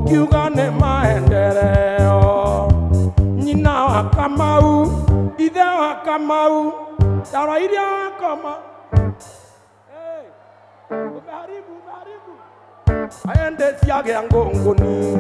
mukiuga nĩ maendeleo. Nyina wa Kamau, ithe wa Kamau, dawa iria wakoma. Umeharibu. Aende siagea ngongoni.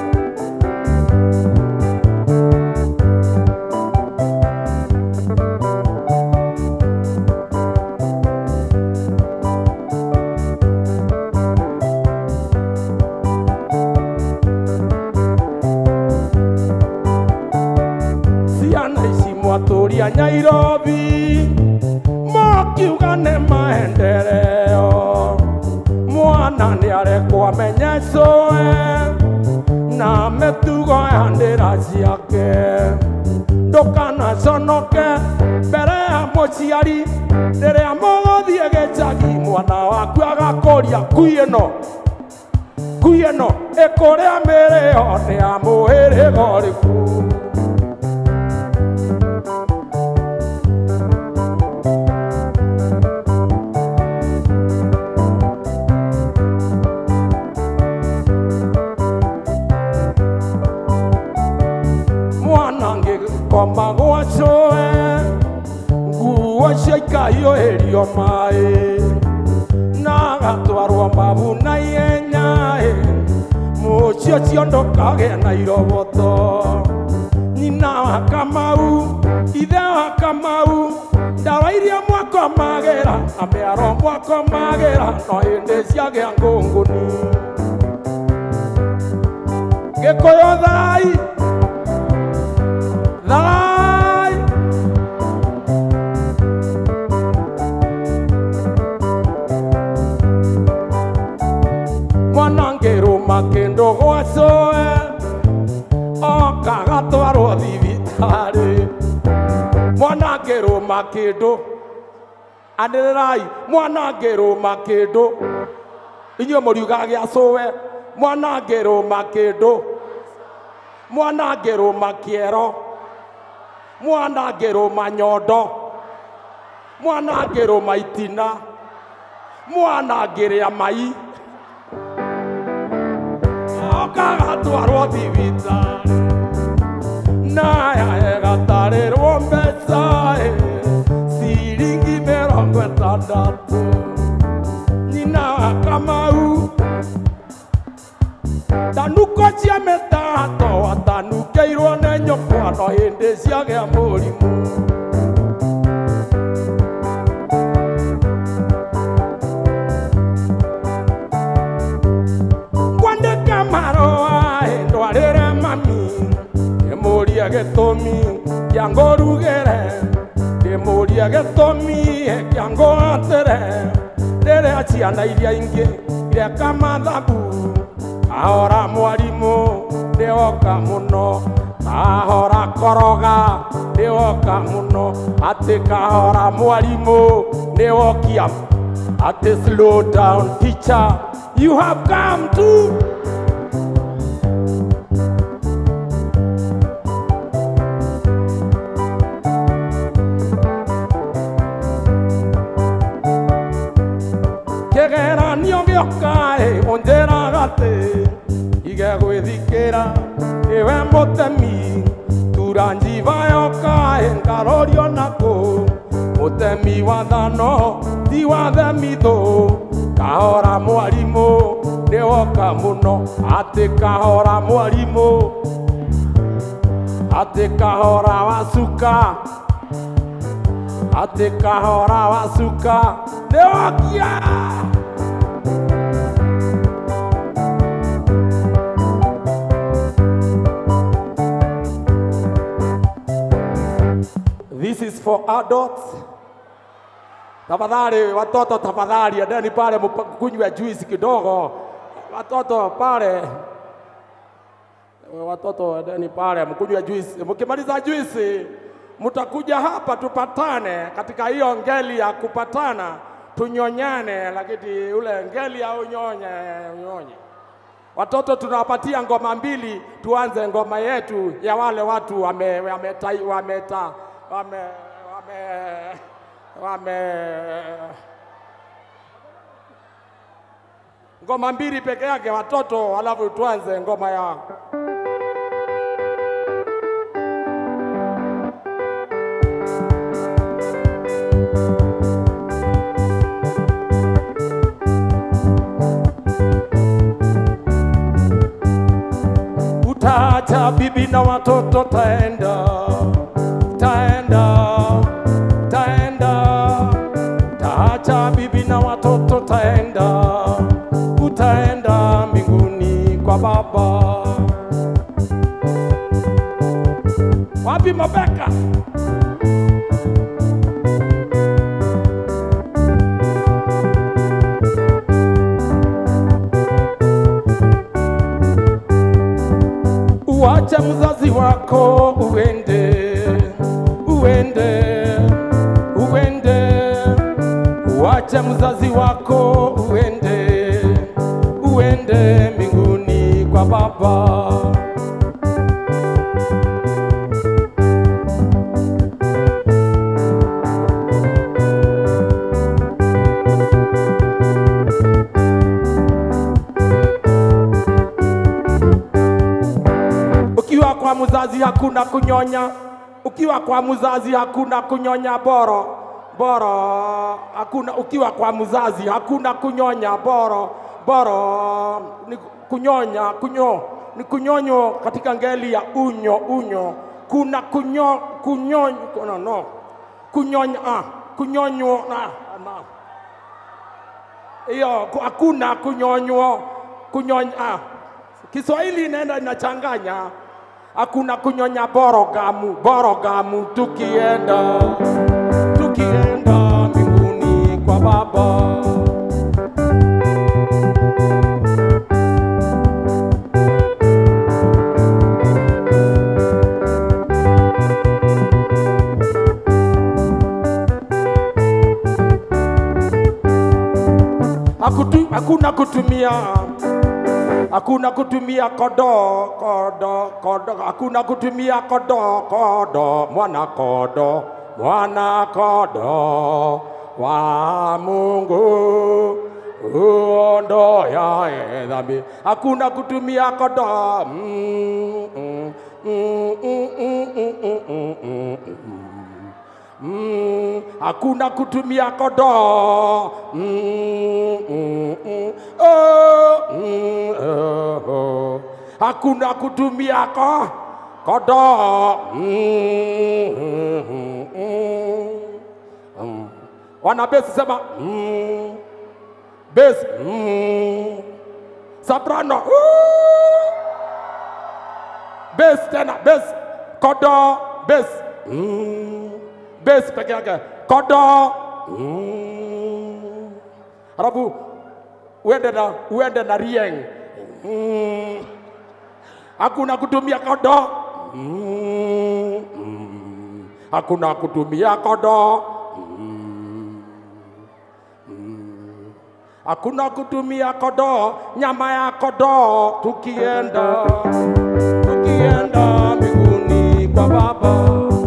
Maturia Nairobi, mokiuga nĩ maendeleo. Mwana nĩarekwo amenyecwo na mĩtugo ya ndĩra ciake. Ndũkanaconoke mbere ya mũciari rĩrĩa mũgũthiĩ gĩcagi mwana waku agakũria ngui ĩno ĩkũrĩa mĩrĩo nĩ ya mũhĩrĩga ũrĩkũ. Koma gwacoe nguo ciaikahiũhĩrio maĩ na gatwarwo mabu na ihenya mũcio ciondokage na iroboto. Nyina wa Kamau, ithe wa Kamau, ndawa iria mwakomagĩra na mĩaro mwakomagĩra no hĩndĩ ciagĩa ngũngũni. Gĩkũyũ thai mwanangĩrũma kĩndũ gwacoe okagatwarwo thibitarĩ. Mwanangĩrũma kĩndũ anĩrĩrai, mwanangĩrũma kĩndũ inyuĩ mũriugaga gĩacoe. Mwanangĩrũma kĩndũ, mwanangĩrũma kĩero, mwanangĩrũma nyondo, mwanangĩrũma itina, mwanangĩrĩa mai okagatwarwo thibitarĩ naya ĩgatarĩrwo mbeca ciringi 60. Nyina wa Kamau, tanuko cia mĩtato atanukĩirwo nĩ nyũkwa no hĩndĩ ciagĩa mũrimũ. Ngwandĩka marũa ndwarĩre mami ndĩmũrie gĩtũmi kĩa ngũrugĩre, ndĩmũrie gĩtũmi kĩa ngũhatĩre rĩrĩa ciana iria ingĩ ireka mathabu. Ahora mwarimũ ndĩoka mũno, ahora koroga ndĩoka mũno, atĩ kahora mwarimũ nĩwokia, atĩ slow down teacher you have come to. Kĩgeranio gĩoka ũnjĩraga atĩ ige gwĩthikĩra iwe mũtemi, tura njiba yoka ngarorio nakũ. Mũtemi wa thano ti wa themitũ, kahora mwarimũ ndĩwoka mũno, atĩ kahora mwarimũ, atĩ kahora wacuka, atĩ kahora wacuka ndĩwokia. This is for adults. Tafadhali watoto, tafadhali endeni pale kunywa juice kidogo. Watoto pale, watoto endeni pale mkunywa juice. Mkimaliza juice mtakuja hapa tupatane katika hiyo ngeli ya kupatana, tunyonyane, lakini ule ngeli ya unyonye. Watoto tunawapatia ngoma mbili, tuanze ngoma yetu ya wale watu ngoma mbili peke yake watoto, alafu tuanze ngoma ya utaacha bibi na watoto, taenda utaacha bibi na watoto, utaenda mbinguni kwa Baba. Wapi mabeka? Uache mzazi wako uende, uache mzazi wako uende mbinguni kwa Baba. Ukiwa kwa mzazi hakuna kunyonya, ukiwa kwa mzazi hakuna kunyonya boro hakuna. Ukiwa kwa mzazi hakuna kunyonya boro ni kunyonya ni kunyonyo katika ngeli ya unyo kuna kunyonya hiyo hakuna kunyonya. Kiswahili inaenda inachanganya. Hakuna kunyonya borogamu tukienda mbinguni kwa Baba. Hakuna kutumia kodo, hakuna kutumia kodo, mwana kodo wa Mungu uondoa dhambi. Hakuna kutumia kodo, hakuna kutumia kodo, hakuna kutumia kodo, wana besi sema besi soprano besi tena besi kodo besi besi peke yake kodo. Halafu uende na rieng. Hakuna kutumia kodo, hakuna kutumia kodo, hakuna kutumia kodo, nyama ya kodo tukienda mbinguni kwa Baba.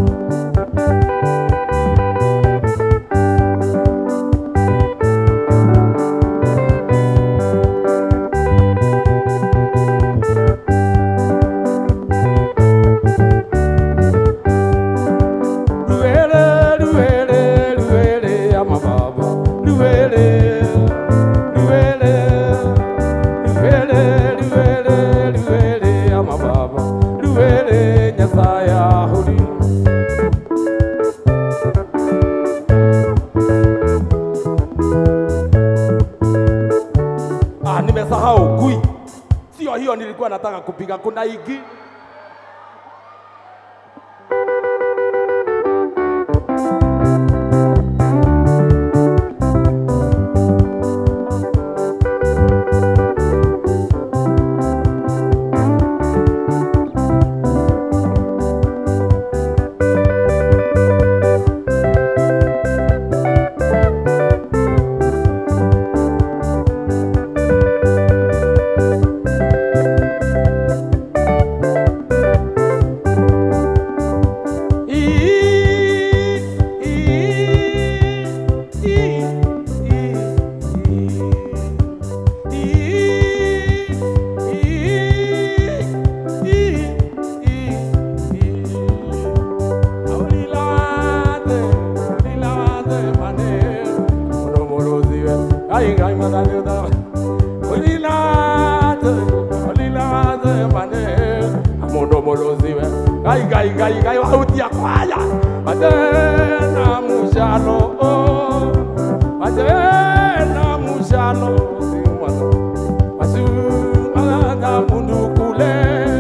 Nimesahau kui. Sio hiyo nilikuwa nataka kupiga, kuna igi. gai wautia kwaya matena mushano matena mushano simwana masu malanga mundu kule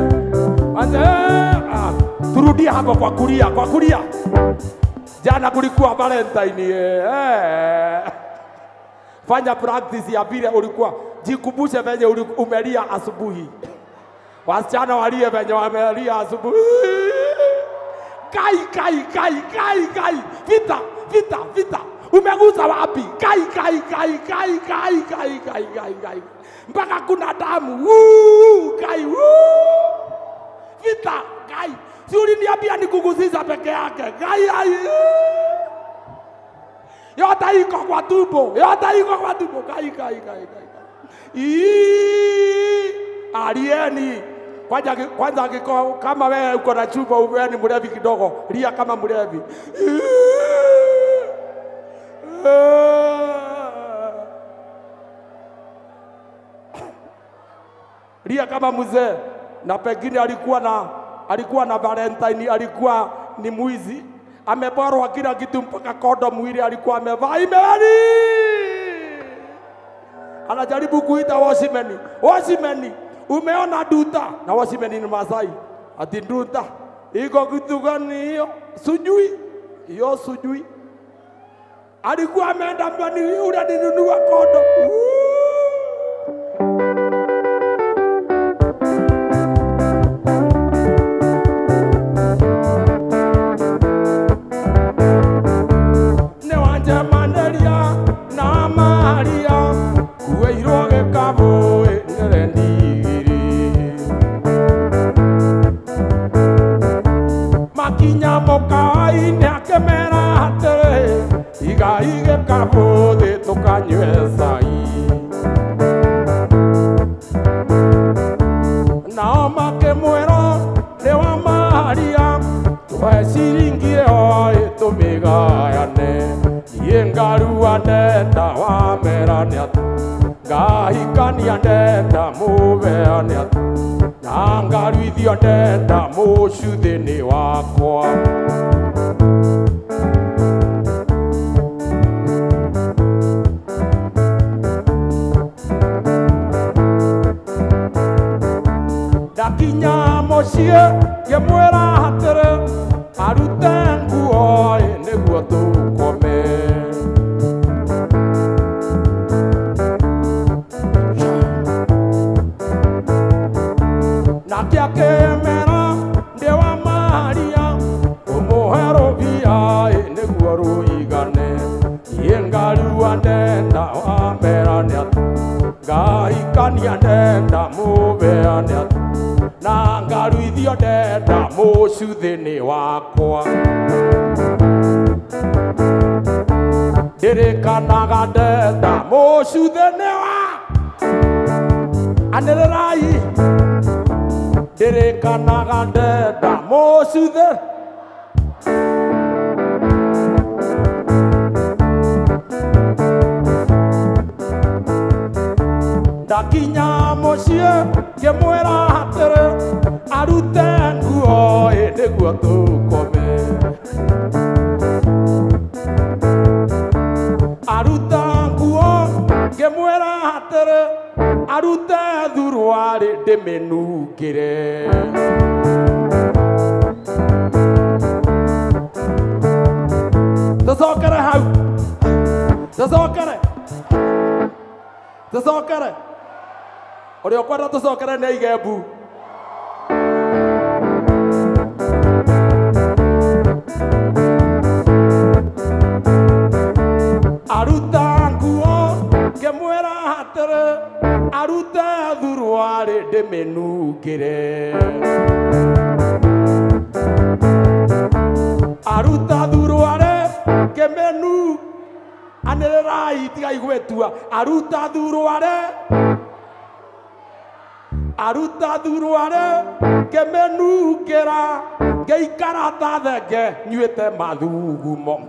matena turudi hapo kwa kulia jana kulikuwa Valentine fanya practice ya vile ulikuwa jikumbushe venye umelia asubuhi. Wasichana walie venye wamelia asubuhi. Kai. Vita. Umegusa wapi? Kai. Mpaka kuna damu. Kai. Vita. Si uliniambia nikugusisha peke yake. Kai. Yote iko kwa tumbo. Kai. Alieni kwanza kama wewe uko na chupa wewe ni mlevi kidogo, lia kama mlevi. Lia kama mzee, na pengine alikuwa na Valentine, alikuwa ni mwizi, ameborwa kila kitu mpaka kodo mwili alikuwa amevaa imeli. Anajaribu kuita Washimeni. Umeona duta na Washimeni ni Masai. Ati duta iko kitu gani hiyo? Sujui. Alikuwa ameenda mbani yule alinunua kodo. Aruta duruare kemenukera geikarata thenge nyuite mathugumo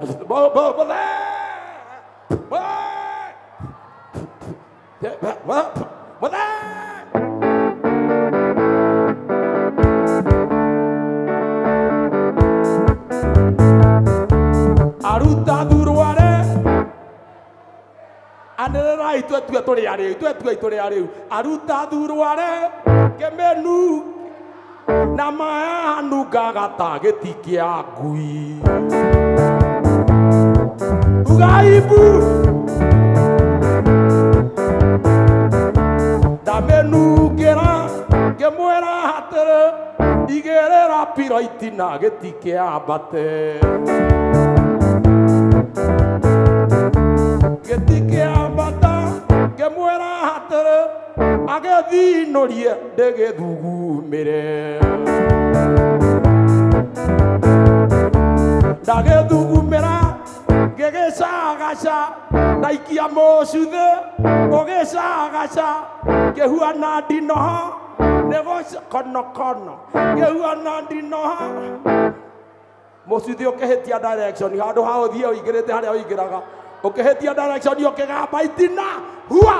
Rekai tue turi ari tue turi ari aruta thurware kemenu na maanu gagata getikia ngui ugaibu damenu gera gemwera hatere igerera piraitina getikia bate getikia bata gemwera hatere agethinorie ndegethugumire ndagethugumira ngegecagaca ndaikia mũcuthe ũgĩcagaca ngĩhuana ndinoho nĩgũca konokono ngĩhuana ndinoho mũcuthe ũkĩhĩtia direction handũ ha ũthiĩ ũingĩrĩte harĩa ũingĩraga ũkĩhĩtia direction ũkĩgamba itina hua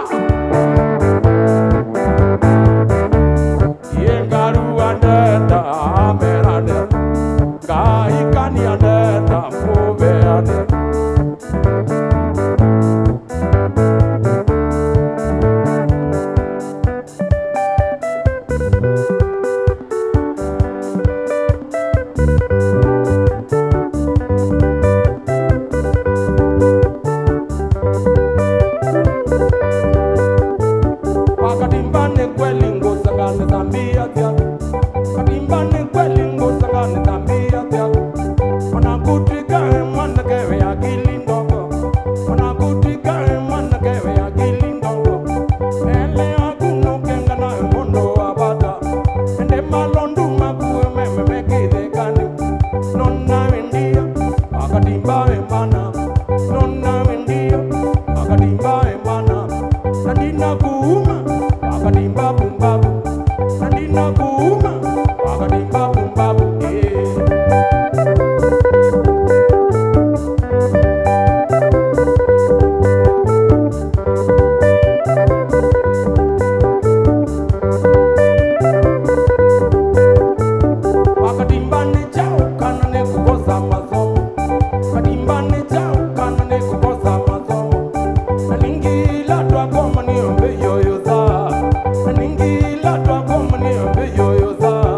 yengarua nenda merane kaikania nenda muveane wakadimbane kweli ngosangane zambia tia wakadimbane kweli ngosangane zambia tia wanakutika mwana kewe akili ndogo wanakutika mwana kewe akili ndogo ele akunukenga na mondo abada ende malondu makuwe meme kidekani nonna wendia wakadimbane mana nonna wendia wakadimbane mana nadina kuuma wakadimba bumbabu nadina kuuma wakadimba bumbabu wakadimba ni chao kanane kukosa masomo wakadimba ni chao kanane kukosa masomo naningila twakoma niombe yoyoza naningila twakoma niombe yoyoza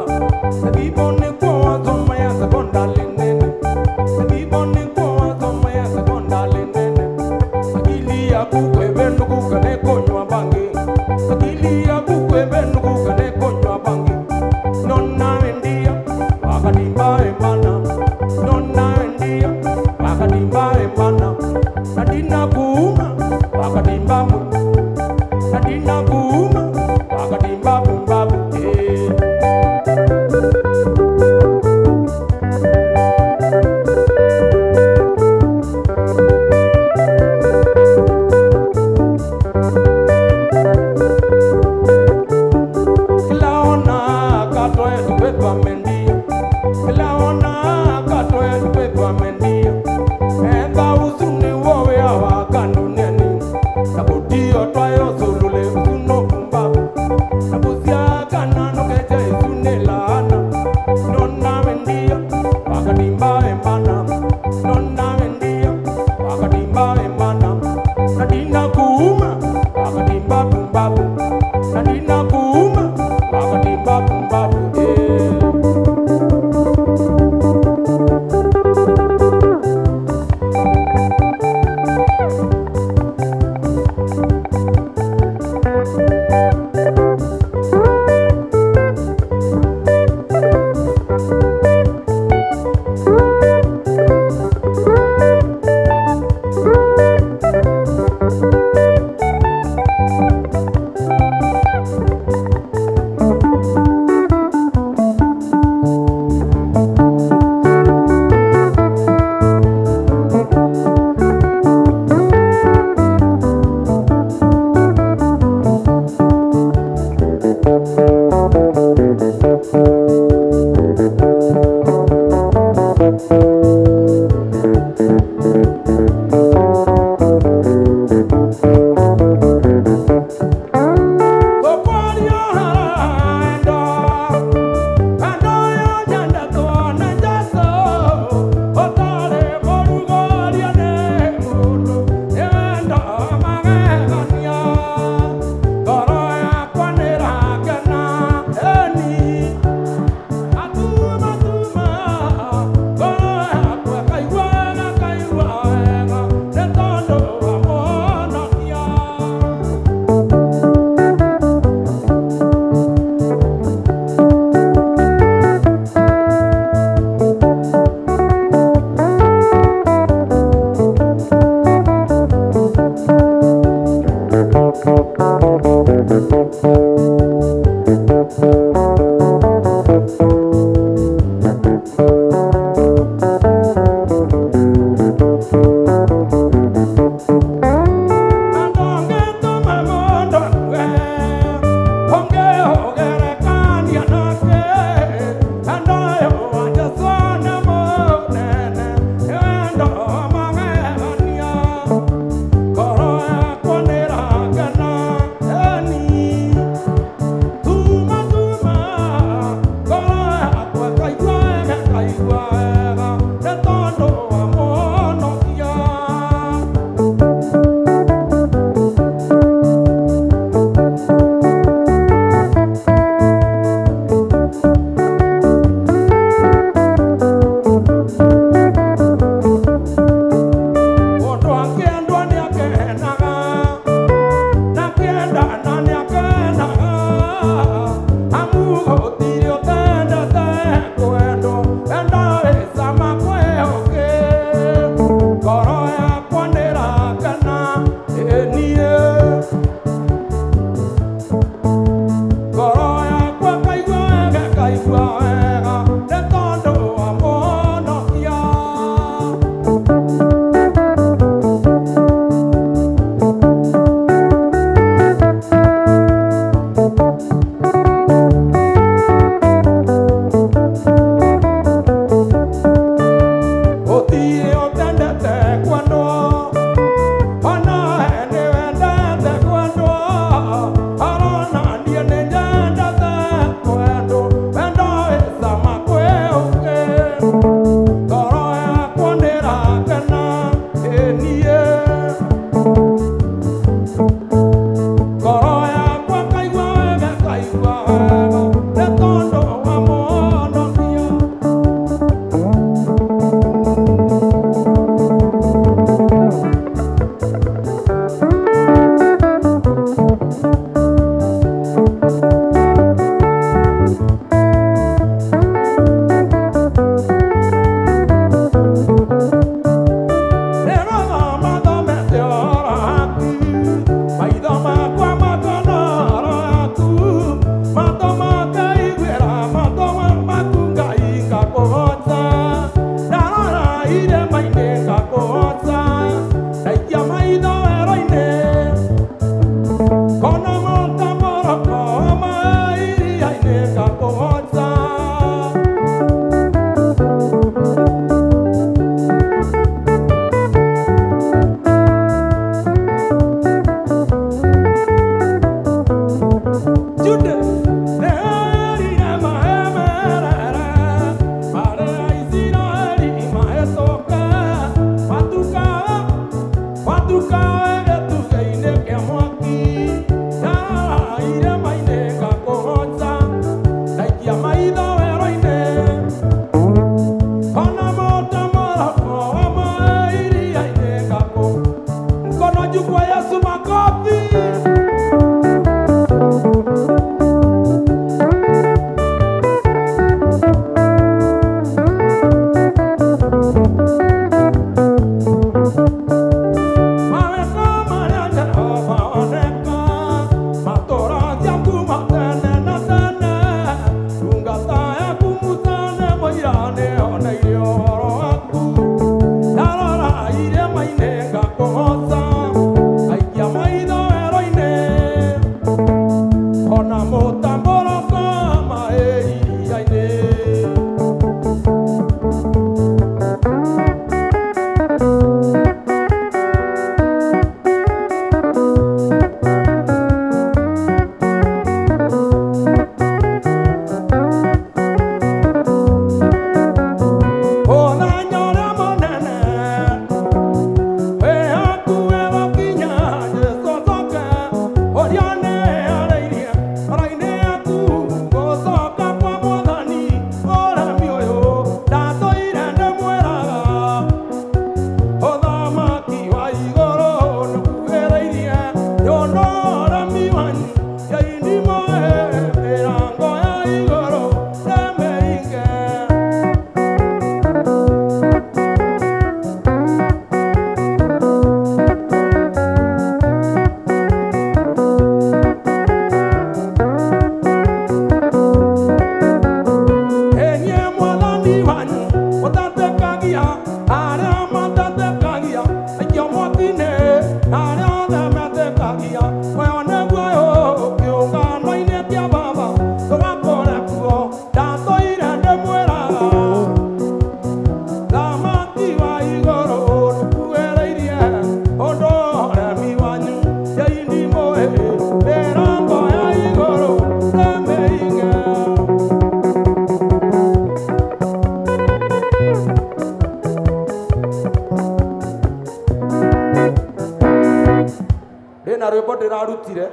rwimbo ndirarutire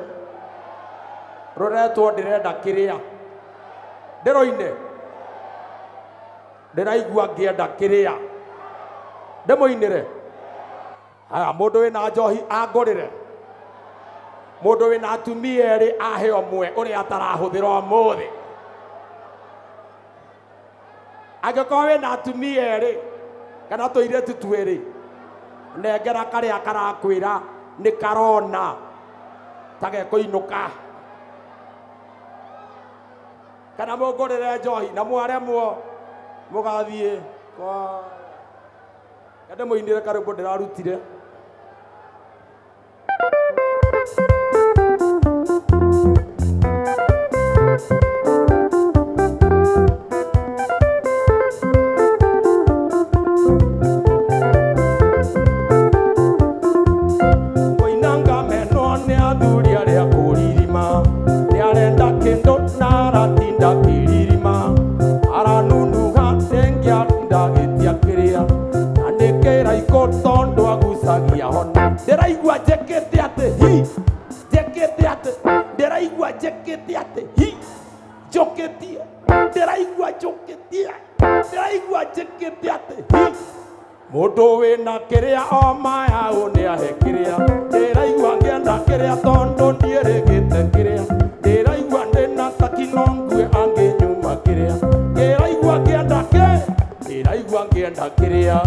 ruretwo ndirenda kiria ndiroine ndiraigua ngienda kiria ndimuinire aya mundu wina njohi angorire mundu wina atumia eri aheo mwe uri atarahuthira umuthi angĩkorwo wĩna atumia erĩ kana tũirĩtu twĩrĩ nengera karĩa karakwĩra nĩ karona ta gekũinũka kana mũngũrĩre njohi na mwaremwo mũgathiĩ kwa ende mũinĩre karĩmbo ndĩrarutire ndĩraigua njĩkĩte atĩ hi njĩkĩte atĩ ndĩraigua njĩkĩte atĩ hi njũkĩtie ndĩraigua njũkĩtie ndĩraigua njĩkĩte atĩ hi mũndũ wĩna kĩrĩa o mayau nĩahe kĩrĩa ndĩraigua ngĩenda kĩrĩa tondũ ndiĩrĩgĩte kĩrĩa ndĩraigua ndĩna takino ngue angĩnyuma kĩrĩa ndĩraigua ngĩenda kĩ ndĩraigua ngĩenda kĩrĩa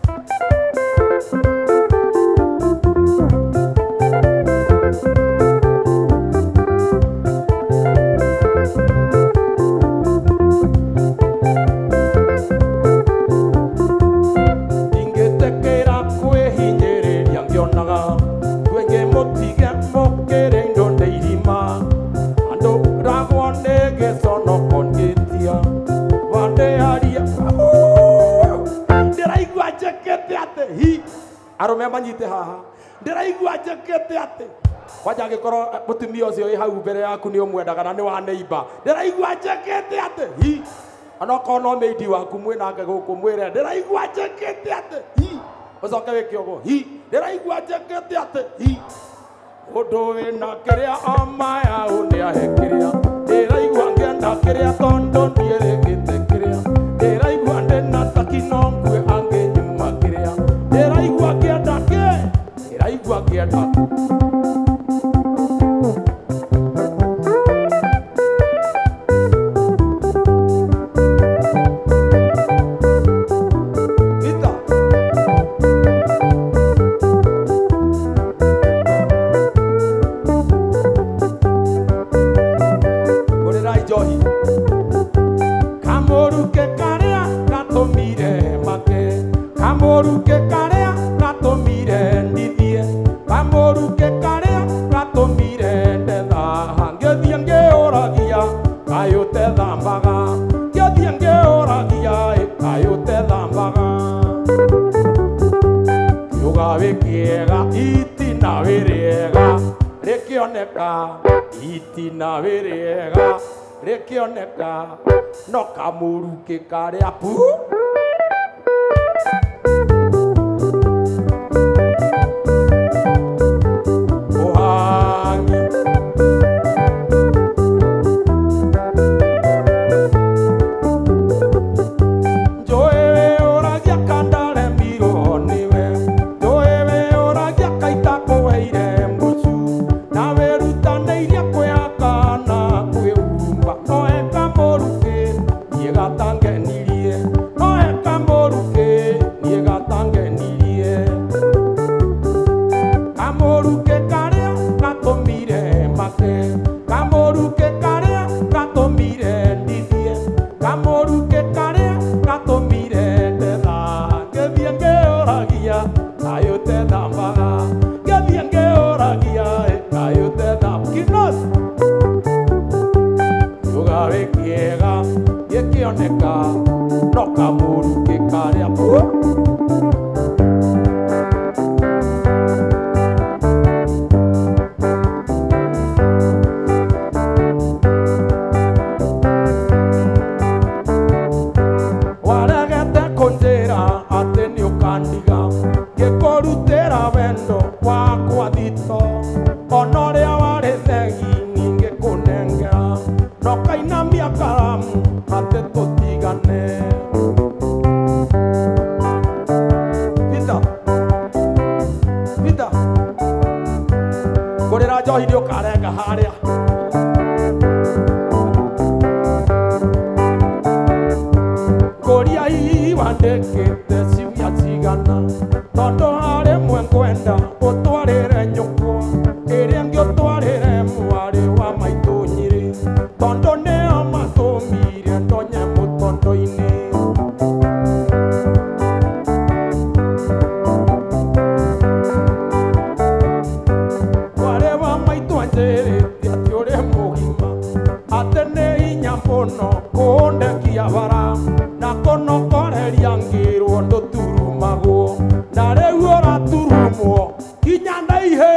arũme manyite haha ndĩraigua njĩkĩte atĩ kwanja angĩkorwo mũtumia ũcio wĩ hau mbere yaku nĩ ũmwendaga na nĩ wa neighbor ndĩraigua njĩkĩte atĩ hi onokorwo no maidi waku mwĩnake gũkũ mwĩre ndĩraigua njĩkĩte atĩ hi ũcoke wĩke ũguo hi ndĩraigua njĩkĩte atĩ hi mũndũ wĩna kĩrĩa o mayau nĩahe kĩrĩa ndĩraigua ngĩenda kĩrĩa tondũ ndiĩrĩgĩte kĩrĩa ndĩraigua ndĩna takino ngue angĩnyuma kĩrĩa ndĩraigua ngĩenda kĩ ndĩraigua ngĩenda itina wĩrĩega rĩkĩoneka no kamũrukĩ karĩa pu ũhangi njũĩ wĩũragia kandare mirwo nĩwe njũĩ wĩũragia kaita kũweire mũcu na wĩrutanĩirie kwĩhaka na kwĩhumba no eka mũrukĩ niĩ gatangenirie no eka mũrukĩ niĩ gatangenirie kamũrukĩ karĩa gatũmire make kamũrukĩ karĩa gatũmire ndithie kamũrukĩ karĩa gatũmire ndetha ngĩthiĩ ngĩũragia kayũ tethambaga ngĩthiĩ ngĩũragia kayũ tethambaga kinos yugawe kĩega gĩkĩoneka no kamũrukĩ karĩa waregete kũnjĩra atĩ nĩ ũkandiga ngĩkũrutĩra wendo wakwa thito ona ũrĩa warĩ thegi ningĩ kũnengera no kainamia karamu atĩ tũtigane ndĩkĩte ciũria cigana tondũ harĩ mwe ngwenda ũtwarĩre nyũkwa ĩrĩa ĩngĩ ũtwarĩre mwarĩ wa maitũ Nyĩrĩ tondũ nĩo matũmire ndonye mũtondo-inĩ. Mwarĩ wa maitũ anjĩrĩte atĩ ũrĩ mũgima atĩ nĩ hinya mũno kũndekia bara na kũnogoreria ngĩrwo ndũturumagwo na rĩu ũraturumwo kinya na ihĩ.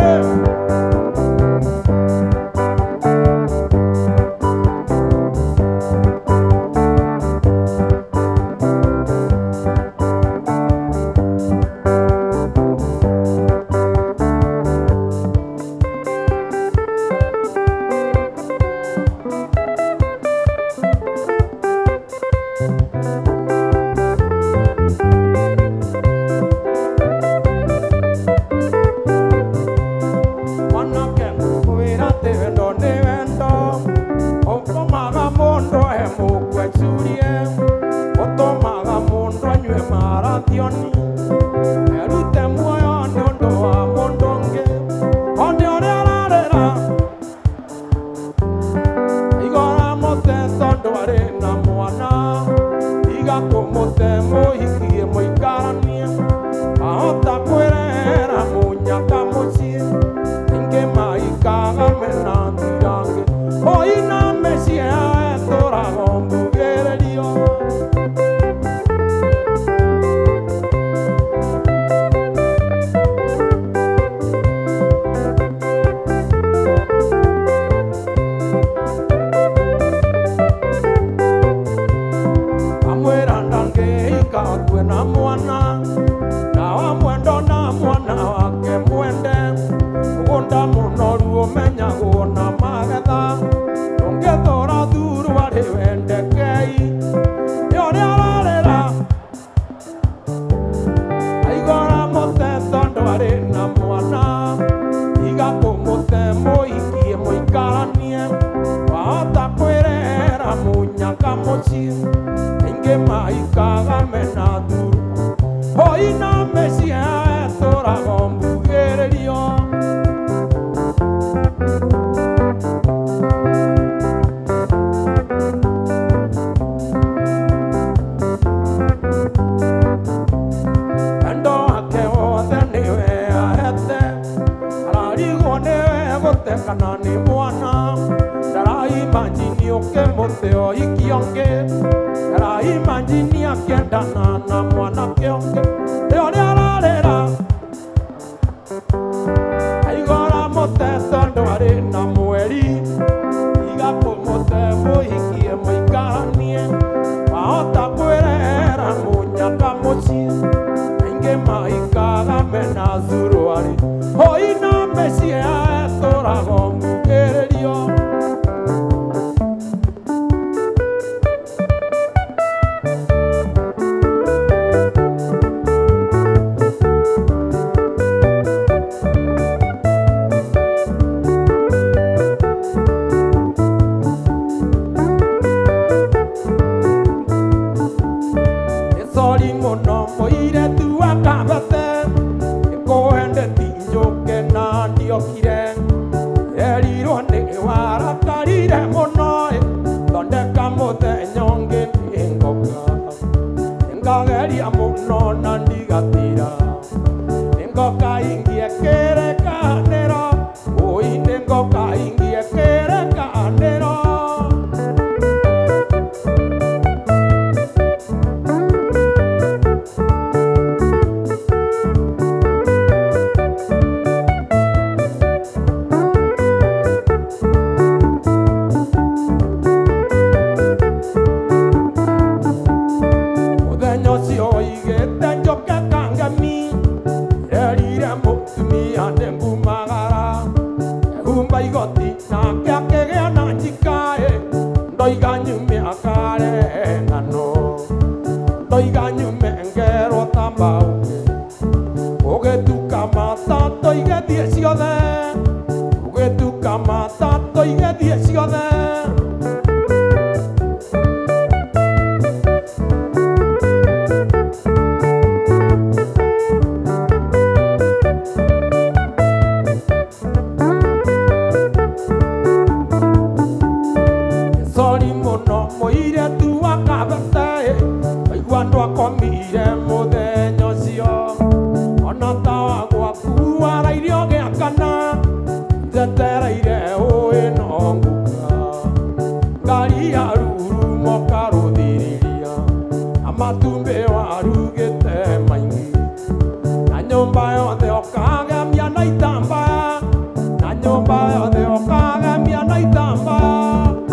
waugire muthenya ucio ona tawa gwaku warairio giakana njetereire uĩ no nguka ngari ya rurumo karuthiriria amatumbĩ warugĩte maingĩ na nyũmba yothe ũkagemia na itambaya na nyũmba yothe ũkagemia na itambaya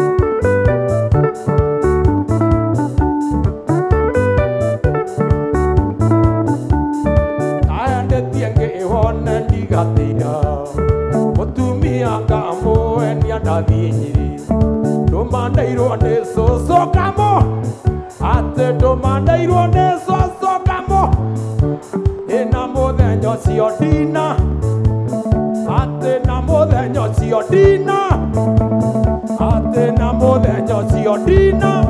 mutumia ngamuenia ndathie Nyeri ndumandairwo ni cucu kamo ati ndumandairwo ni cucu kamo ina muthenya ucio ndina ati na muthenya ucio ndina ati na muthenya ucio ndina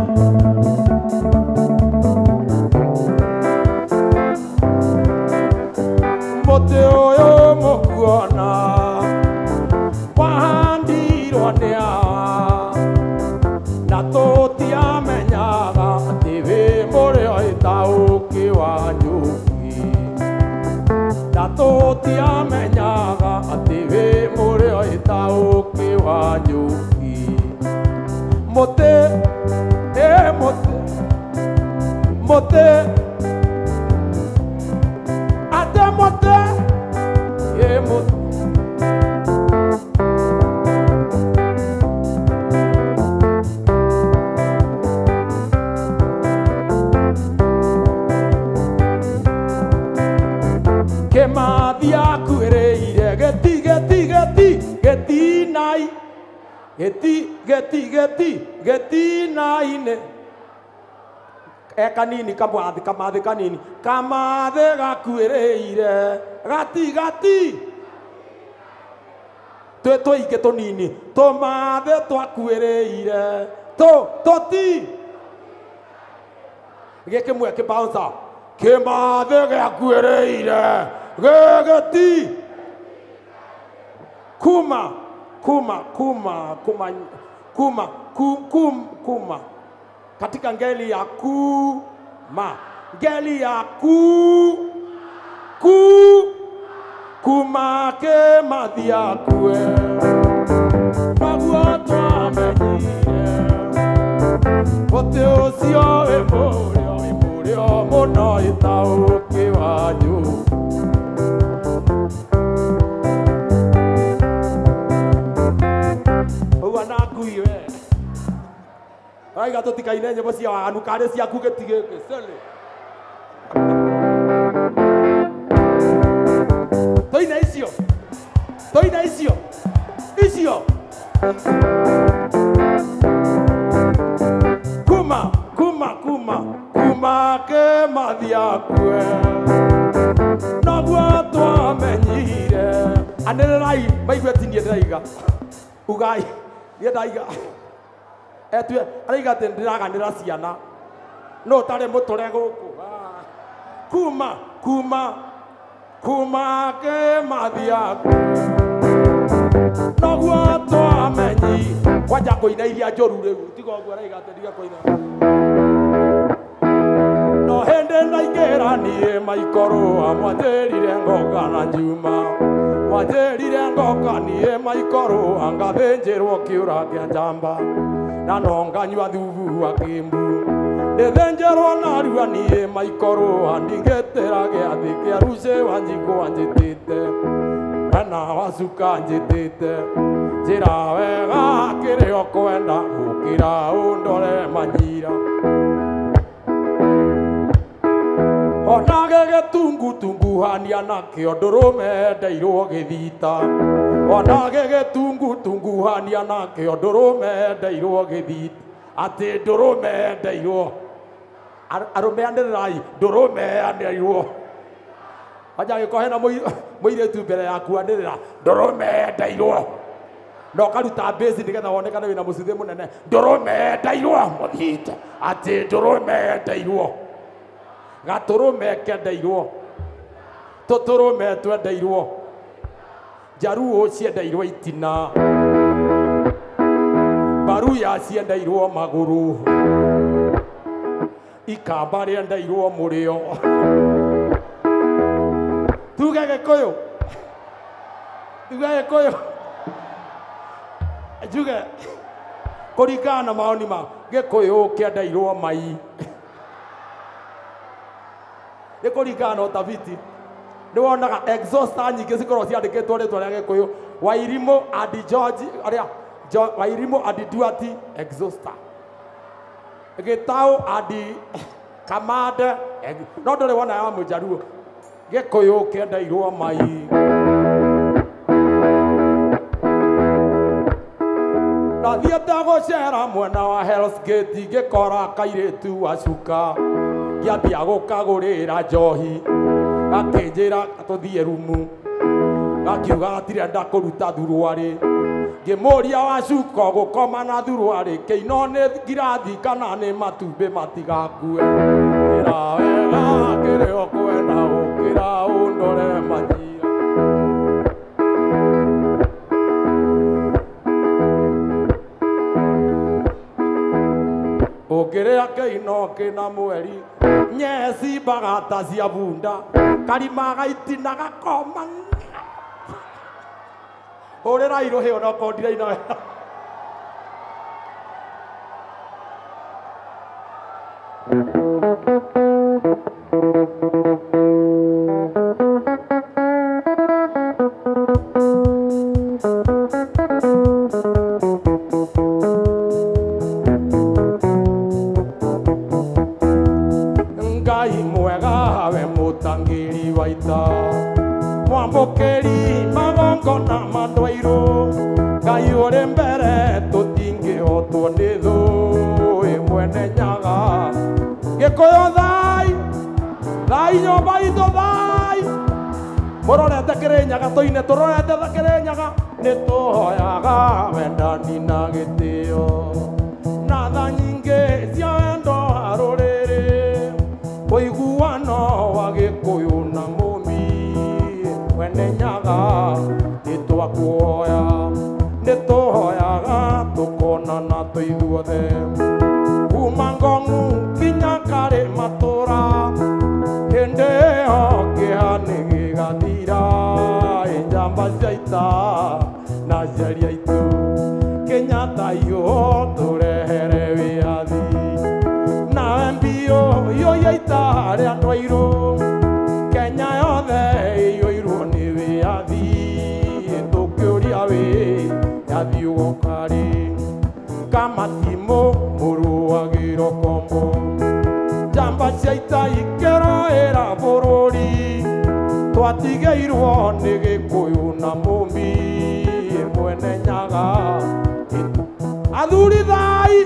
muti uyu mukuona wahandirwo nĩ hawa na tũtiamenyaga atĩ wĩ mũrĩo ĩtaũki wa nyũki na tũtiamenyaga atĩ wĩ mũrĩo ĩtaũki wa nyũki mũtĩ mũtĩ mũtĩ ate mũtĩ mũtĩ Kimathi akuĩrĩire gĩtinainĩ kanini kamathi kanini kamathi gakuĩrĩire gati tũingĩ tũnini tũmathi twakuĩrĩire tũti gĩkĩmwe kĩbouncer Kimathi gĩakuĩrĩire gĩgĩti kuma katika ngeli ya kuma Kimathi akue naguo twamenyire mũtĩ ũcio wĩ mũrĩo mũno ĩtaũki wa nyũki ũguo na ngui we aiga tũtikaine nyĩmbo cia waganu karĩ ciaku gĩti gĩkĩ cele toina icio kuma Kimathi akue naguo twamenyire anĩrĩrai maigua tinie ndĩraiga ugai niĩ ndaiga etue araiga atĩ ndĩraganĩra ciana no ũtarĩ mũtũre gũkũ kuma Kimathi akue naguo twamenyi kwanja kũina iria njũru rĩu tiga ũguo araiga atĩ ndiga kũina no hĩndĩ ndaingĩra niĩ maikorwo mwanjĩrire ngoka na njuma mwanjĩrire ngoka niĩ maikorwo ngathĩnjĩrwo kĩũra kĩa njamba na no nganyua thubu wa kĩmbu ndĩthĩnjĩrwo narua niĩ maikorwo ndingĩtĩra gĩathĩ kĩa Rucĩ Wanjikũ njĩtĩte na wacuka njĩtĩte njĩra wega kĩrĩa ũkwenda ũkĩra ũndore Manyira onage gĩtungutunguhania nakĩo ndũrũme ndeirwo gĩthita onage gĩtungutunguhania nakĩo ndũrũme ndeirwo gĩthita atĩ ndũrũme ndeirwo arũme anĩrĩrai ndũrũme anĩrĩirwo anja gĩko hena mũirĩtu mbere yaku anĩrĩra ndũrũme ndeirwo no karuta base nĩgetha wonekane wĩna mũcuthĩ mũnene ndũrũme ndeirwo mũthita atĩ ndũrũme ndeirwo gatũrũme kendeirwo tũtũrũme twendeirwo njaruo ciendeirwo itina mbaruya ciendeirwo magũrũ ikamba rĩendeirwo mũrĩo tuge Gĩkũyũ njuge kũringana na maoni ma Gĩkũyũ kĩendeirwo mai nĩ kũringana na ũtafiti nĩ wonaga exhauster nyingĩ cikorwo ciandĩkĩtwo rĩtwa rĩa Gĩkũyũ Wairimũ and George arĩa Wairimũ and Duarte exhauster Gĩtaũ and Kamande no ndũrĩ wona ya Mũjaruo Gĩkũyũ kĩendeirwo mai nathiĩte gũcera mwena wa Hell's Gate ngĩkora kairĩtu gacuka ngĩambia gũkagũrĩra njohi gakĩnjĩra tũthiĩ rumu gakiuga gatirenda kũruta thuruarĩ ngĩmũria wacuka gũkoma na thuruarĩ kĩino nĩ ngirathi kana nĩ matumbĩ matigakue ĩra wega kĩrĩa ũkwenda gũkĩra ũndore manyira ũngĩrĩa kĩino kĩna mweri nyeci mbagata cia bunda karima gaitina gakoma hũrĩra irũhĩ onokorwo ndiraina wega Ngai mwega we mũtangĩri wa ita mwamũkĩri magongona mandwairũ Ngai ũrĩ mbere tũtingĩhotwo nĩ thũ mwene nyaga Gĩkũyũ thai nyũmba itũ thai mũrorete Kĩrĩnyaga tũine tũrorete Kĩrĩnyaga nĩ tũhoyaga wendani na gĩtĩo na tha nyingĩ cia wendo wa rũrĩrĩ ũiguano wa Gĩkũyũ na mũmi mwene nyaga nĩ twakuoya nĩ tũhoyaga tũkonana twĩ ithuothe kuma Ngong'u nginya Karĩ Matũũra hĩndĩ ĩyo kĩeha nĩ gĩgathira njamba cia ita na aciari aitũ Kĩnyatta iyũ tũrehere wĩyathi nawe mbio iyo ya ita rĩa andũ airũ Kenya yothe ĩiyũirwo nĩ wĩyathi tũkĩũria wĩyathi ũgoka rĩ Kamatimũ mũrũagĩrwo kombo njamba cia ita ikĩroĩra bũrũri twatigĩirwo nĩ Gĩkũyũ na mũmi mwene nyaga athuri thai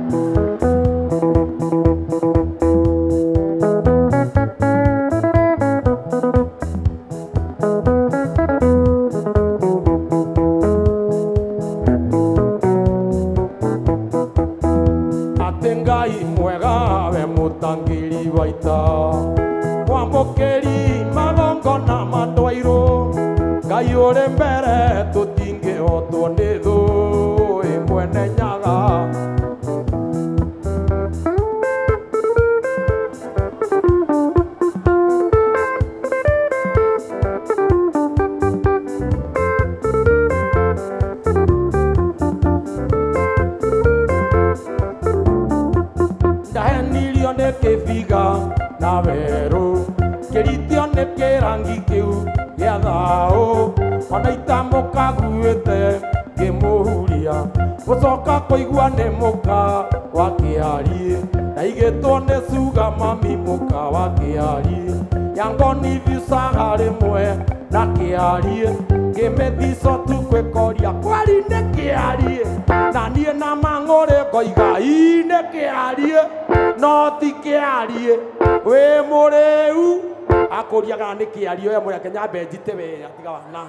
Ngai mwega we mũtangĩri wa ita mwamũkĩri magongona mandwairũ Ngai ũrĩ mbere tũtingĩhotwo nĩ thũ mwene nyaga ndahenirio nĩ kĩbiga na werũ kĩritio nĩ kĩrangi kĩu gĩa thayũ ona itamũka nguĩte ngĩmũhuria gũcoka kũigua nĩ mũka wa kĩari na igĩtwo nĩ cuga mami mũka wa kĩari yangoni visaga rĩmwe na kĩari ngĩmĩthico tu kwĩkoria kwari nĩ kĩari na niĩ na mang'ũrĩ ngoiga ii nĩ kĩari no ti kĩari wĩ mũrĩu akũriaga nĩ kĩari oya mũreke nyambe njite wega tiga wana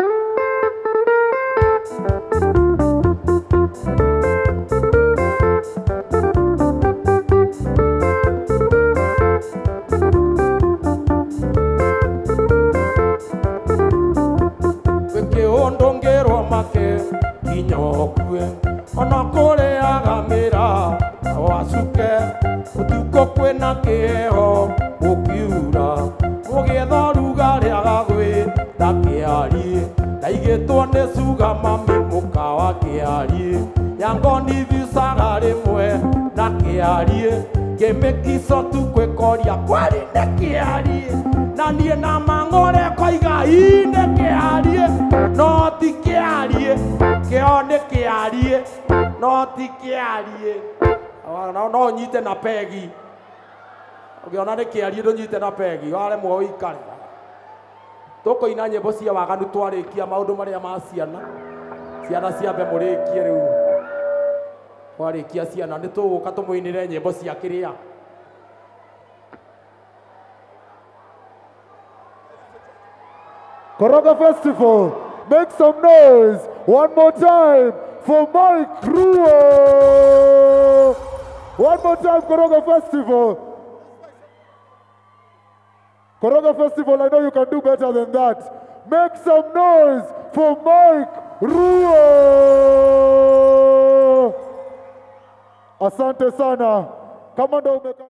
ndongerwo make kinyokue ona kũrĩaga mĩra wacuke ũtukũ hingo kwena kĩheho gũkiura mũgĩetha rugarĩ agagwĩta kĩariĩ ndaigĩtwo nĩ cuga mami mũkawa kĩariĩ yangonivisaga rĩmwe na kĩariĩ ngĩmĩkico tu kwĩkoria kwari nĩ kĩariĩ na niĩ na mang'ore koiga ii nĩ kĩariĩ no ti kĩariĩ kĩo nĩ kĩariĩ no ti kĩariĩ no nyite na pegi ũngĩona nĩ kĩariĩ ndũnyite na pegi waremwo ũikare tũkũina nyĩmbo cia waganu twarĩkia maũndũ marĩa ma ciana ciana ciambe mũrĩkie rĩu twarĩkia ciana nĩ tũgũka tũmũinĩre nyĩmbo cia kĩrĩa Koroga Festival, make some noise one more time for Mike Ruo. One more time, Koroga Festival. Koroga Festival, I know you can do better than that. Make some noise for Mike Ruo. Asante sana. Kama ndo umeka